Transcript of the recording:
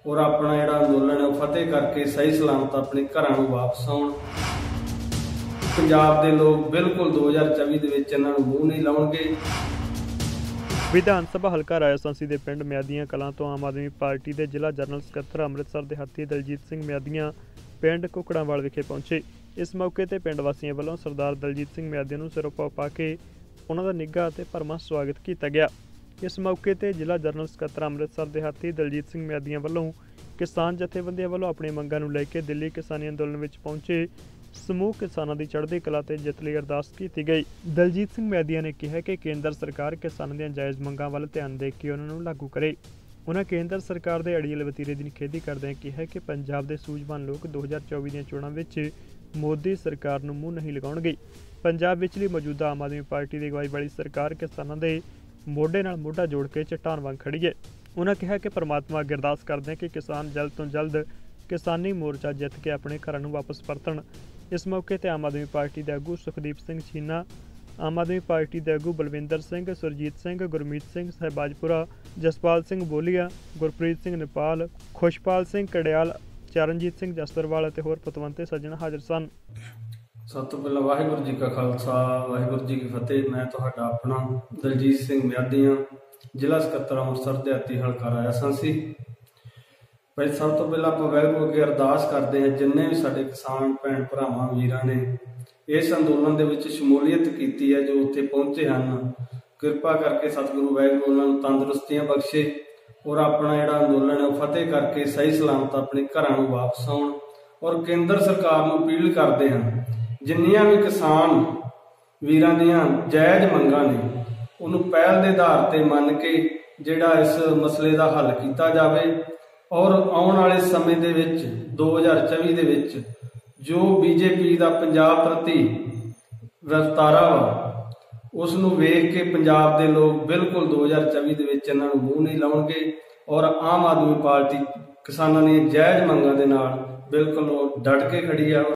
और अपना जिहड़ा अंदोलन है वो फतेह करके सही सलामत अपने घरां नूं वापस आउण। पंजाब दे लोग बिल्कुल 2024 दे विच इन्हां नूं मूंह नहीं लाउणगे। विधान सभा हल्का रायसांसी के पिंड म्यादियां कलां तो आम आदमी पार्टी के जिला जनरल सकत्तर अमृतसर के हत्थी दलजीत सिंह म्यादियां पिंड कुकड़ांवाल विखे पहुंचे। इस मौके पर पिंड वासियों वालों सरदार दलजीत सिंह म्यादियां नूं सिरों पा के उन्हां दा निੱਘਾ ते भरमां स्वागत किया गया। इस मौके पर जिला जनरल सकत्तर अमृतसर के हत्थी दलजीत सिंह म्यादियां वालों किसान जथेबंदियों वालों अपनी मंगां नूं लैके दिल्ली किसानी अंदोलन में पहुंचे समूह किसानों की चढ़ती कला ते जित लई अरदास की गई। दलजीत सिंह म्यादिया ने कहा कि केंद्र सरकार किसानों दी जायज़ मंगां वाल ध्यान दे के उन्होंने लागू करे। उन्होंने केंद्र सरकार के अड़ीअल वतीरे की निखेधी करदे कहा कि पंजाब के सूझवान लोग 2024 दी चोणां विच मोदी सरकार नूं मूँह नहीं लगाउणगे। पंजाब विचली मौजूदा आम आदमी पार्टी की अगवाई वाली सरकार किसानों के मोढे नाल मोढा जोड़ के चट्टान वांग खड़ी है। उन्होंने कहा कि परमात्मा अगे अरदास करदे कि किसान जल्द तो जल्द किसानी मोर्चा जित के अपने घरां नूं वापस परतण। इस मौके पर आम आदमी पार्टी के आगू सुखदीप सिंह छीना, आम आदमी पार्टी के आगू बलविंदर सिंह, सुरजीत सिंह, गुरमीत सिंह सहबाजपुरा, जसपाल सिंह बोलिया, गुरप्रीत सिंह नेपाल, खुशपाल सिंह कड़ियाल, चरणजीत सिंह जसदरवाल और होर पतवंते सज्जन हाजिर सन। सब तो पहला वाहिगुरू जी का खालसा वाहिगुरू जी की फतेह। मैं तुहाडा अपना दलजीत सिंह म्यादियां जिला सकत्तर अमृतसर के हत्थी हल्का रायसांसी। भाई सब तो पहला आप वाहिगुरू अगे अरदास करते हैं जिन्ने भी साडे किसान भैन भरावां वीरां ने इस अंदोलन दे विच शमूलीयत की है, जो उत्थे पहुंचे हैं, किरपा करके सतगुरु वाहिगुरू उन्हां नूं तंदुरुस्तियां बख्शे और अपना जिहड़ा अंदोलन है वो फतेह करके सही सलामत अपने घरां नूं वापस आउण। और केंद्र सरकार नूं अपील करते हैं जिन्नियां भी किसान वीरां दीयां जायज़ मंगां ने उन्हूं पहल दे आधार ते मन के जिहड़ा इस मसले दा हल कीता जावे और आउण वाले समय दे विच 2024 दे विच जो बीजेपी का पंजाब प्रति वर्तारा वा उस नूं वेख के पंजाब दे लोग बिल्कुल 2024 दे विच इन्हां नूं मूंह नहीं लाउणगे और आम आदमी पार्टी किसानां दी जायज़ मंगां दे नाल बिल्कुल डट के खड़ी है।